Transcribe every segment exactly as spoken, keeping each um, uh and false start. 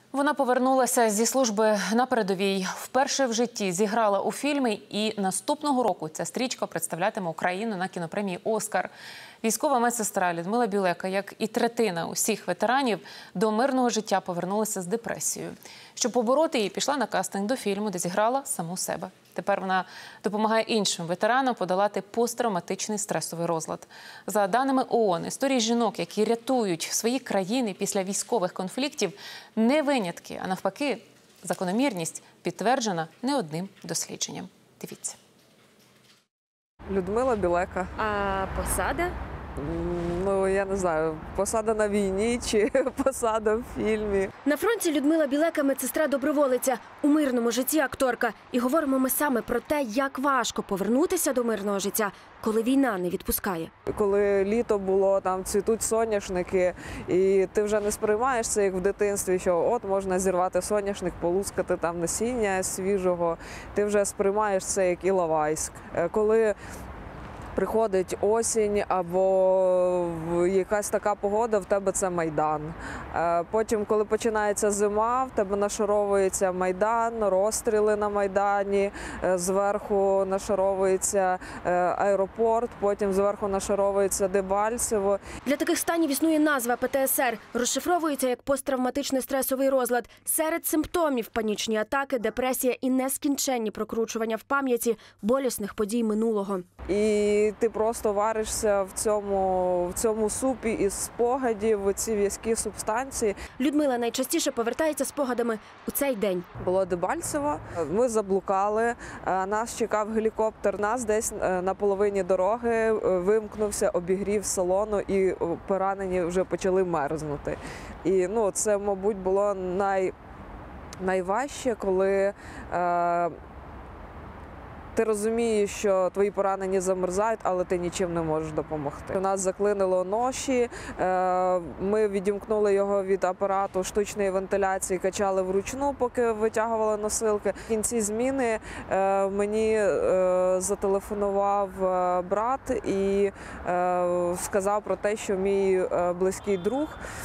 Вона повернулася зі служби на передовій. Вперше в житті зіграла у фільмі, і наступного року ця стрічка представлятиме Україну на кінопремії «Оскар». Військова медсестра Liudmyla Bileka, як і третина усіх ветеранів, до мирного життя повернулася з депресією. Щоб побороти її, пішла на кастинг до фільму, де зіграла саму себе. Тепер вона допомагає іншим ветеранам подолати посттравматичний стресовий розлад. За даними ООН, історії жінок, які рятують свої країни після військових конфліктів, не винятки, а навпаки, закономірність підтверджена не одним дослідженням. Дивіться. Liudmyla Bileka. А посада? Ну, я не знаю, посада на війні чи посада в фільмі. На фронті Liudmyla Bileka – медсестра-доброволиця, у мирному житті акторка. І говоримо ми саме про те, як важко повернутися до мирного життя, коли війна не відпускає. Коли літо було, там цвітуть соняшники, і ти вже не сприймаєш це, як в дитинстві, що от можна зірвати соняшник, полускати там насіння свіжого. Ти вже сприймаєш це як Іловайськ. Коли приходить осінь або якась така погода, в тебе це Майдан. Потім, коли починається зима, в тебе нашаровується Майдан, розстріли на Майдані, зверху нашаровується аеропорт, потім зверху нашаровується Дебальцево. Для таких станів існує назва Пе Те Ес Ер. Розшифровується як посттравматичний стресовий розлад. Серед симптомів – панічні атаки, депресія і нескінченні прокручування в пам'яті болісних подій минулого. І ти просто варишся в цьому, в цьому супі із спогадів, ці в'язкі субстанції. Liudmyla найчастіше повертається спогадами у цей день. Було Дебальцево, ми заблукали, нас чекав гелікоптер, нас десь на половині дороги вимкнувся обігрів салону і поранені вже почали мерзнути. І ну, це, мабуть, було най, найважче, коли е, ти розумієш, що твої поранені замерзають, але ти нічим не можеш допомогти. У нас заклинило ноші, ми відімкнули його від апарату штучної вентиляції, качали вручну, поки витягували носилки. В кінці зміни мені зателефонував брат і сказав про те, що мій близький друг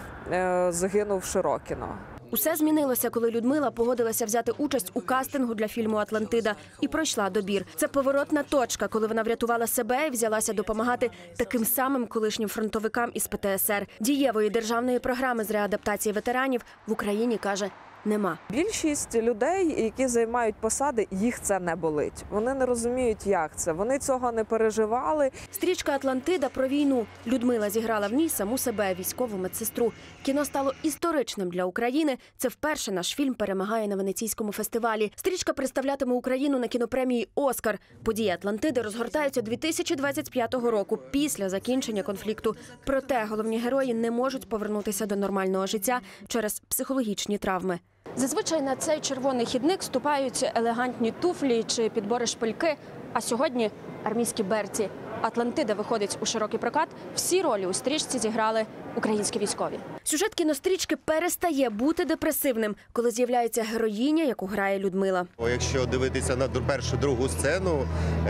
загинув в Широкіно. Усе змінилося, коли Liudmyla погодилася взяти участь у кастингу для фільму «Атлантида» і пройшла добір. Це поворотна точка, коли вона врятувала себе і взялася допомагати таким самим колишнім фронтовикам із Пе Те Ес Ер. Дієвої державної програми з реадаптації ветеранів в Україні, каже, нема. Більшість людей, які займають посади, їх це не болить. Вони не розуміють, як це. Вони цього не переживали. Стрічка «Атлантида» про війну. Liudmyla зіграла в ній саму себе, військову медсестру. Кіно стало історичним для України. Це вперше наш фільм перемагає на Венеційському фестивалі. Стрічка представлятиме Україну на кінопремії «Оскар». Події «Атлантиди» розгортаються дві тисячі двадцять п'ятого року, після закінчення конфлікту. Проте головні герої не можуть повернутися до нормального життя через психологічні травми. Зазвичай на цей червоний хідник ступають елегантні туфлі чи підбори шпильки, а сьогодні – армійські берці. «Атлантида» виходить у широкий прокат. Всі ролі у стрічці зіграли українські військові. Сюжет кінострічки перестає бути депресивним, коли з'являється героїня, яку грає Liudmyla. Якщо дивитися на першу, другу сцену,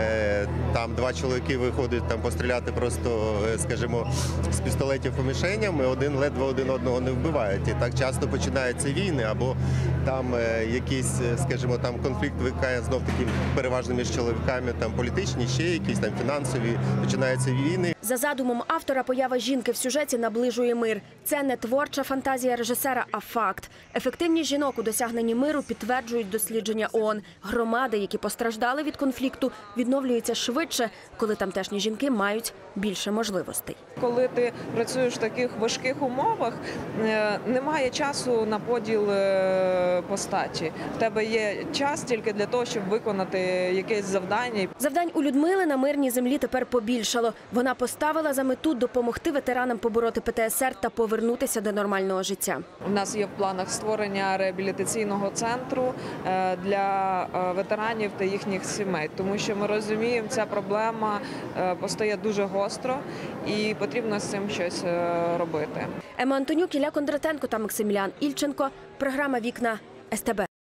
там два чоловіки виходять там постріляти просто, скажімо, з пістолетів по мішеням, і один ледве один одного не вбивають. І так часто починаються війни, або там якийсь, скажімо, там конфлікт виникає знов-таки переважно між чоловіками, там політичні, ще якісь там фінансові, починаються війни. За задумом автора, поява жінки в сюжеті наближує мир. Це не творча фантазія режисера, а факт. Ефективність жінок у досягненні миру підтверджують дослідження ООН. Громади, які постраждали від конфлікту, відновлюються швидше, коли тамтешні жінки мають більше можливостей. Коли ти працюєш в таких важких умовах, немає часу на поділ постаті. В тебе є час тільки для того, щоб виконати якесь завдання. Завдань у Liudmyли на мирній землі тепер побільшало. Вона поставила за мету допомогти ветеранам побороти Пе Те Ес Ер та повернутися до нормального життя. У нас є в планах створення реабілітаційного центру для ветеранів та їхніх сімей, тому що ми розуміємо, ця проблема постає дуже гостро і потрібно з цим щось робити. Ема Антонюк, Ілля Кондратенко та Максимілян Ільченко. Програма «Вікна» Ес Те Бе.